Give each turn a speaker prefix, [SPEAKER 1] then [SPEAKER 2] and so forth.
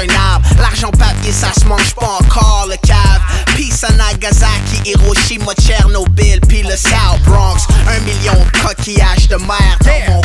[SPEAKER 1] un arbre. L'argent papier, ça se mange pas encore, le cave. Peace à Nagasaki, Hiroshima, Tchernobyl, pis le South Bronx. 1 million de coquillages de mer dans mon